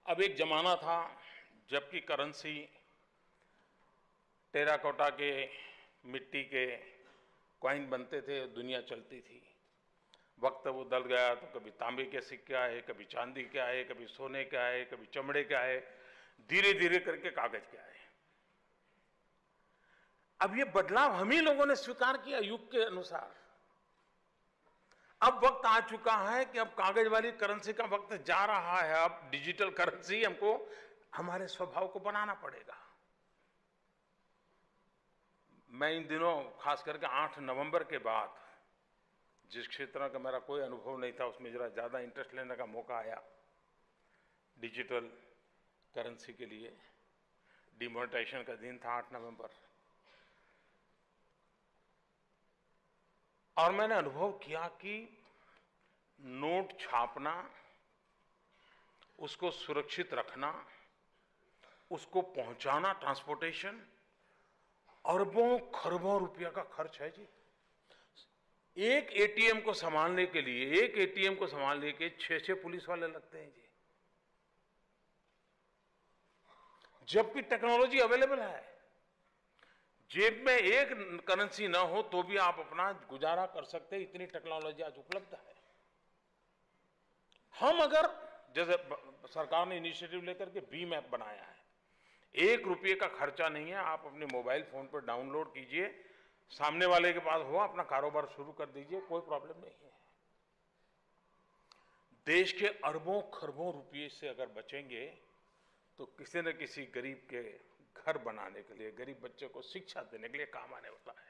अब एक जमाना था जबकि करेंसी टेराकोटा के, मिट्टी के कॉइन बनते थे, दुनिया चलती थी। वक्त वो बदल गया तो कभी तांबे के सिक्के आए, कभी चांदी के आए, कभी सोने के आए, कभी चमड़े के आए, धीरे धीरे करके कागज के आए। अब ये बदलाव हम ही लोगों ने स्वीकार किया युग के अनुसार। अब वक्त आ चुका है कि अब कागज वाली करेंसी का वक्त जा रहा है। अब डिजिटल करेंसी हमको हमारे स्वभाव को बनाना पड़ेगा। मैं इन दिनों खास करके 8 नवंबर के बाद, जिस क्षेत्र का मेरा कोई अनुभव नहीं था उसमें जरा ज़्यादा इंटरेस्ट लेने का मौका आया डिजिटल करेंसी के लिए। डिमोनेटाइजेशन का दिन था 8 नवंबर, और मैंने अनुभव किया कि नोट छापना, उसको सुरक्षित रखना, उसको पहुंचाना, ट्रांसपोर्टेशन, अरबों खरबों रुपया का खर्च है जी। एक एटीएम को संभालने के लिए, एक एटीएम को संभालने के 6 पुलिस वाले लगते हैं जी, जबकि टेक्नोलॉजी अवेलेबल है। जेब में एक करेंसी ना हो तो भी आप अपना गुजारा कर सकते हैं, इतनी टेक्नोलॉजी आज उपलब्ध है। हम अगर, जैसे सरकार ने इनिशिएटिव लेकर के भीम ऐप बनाया है, 1 रुपये का खर्चा नहीं है, आप अपने मोबाइल फोन पर डाउनलोड कीजिए, सामने वाले के पास हो, अपना कारोबार शुरू कर दीजिए, कोई प्रॉब्लम नहीं है। देश के अरबों खरबों रुपये से अगर बचेंगे तो किसी न किसी गरीब के घर बनाने के लिए, गरीब बच्चे को शिक्षा देने के लिए काम आने वाला है।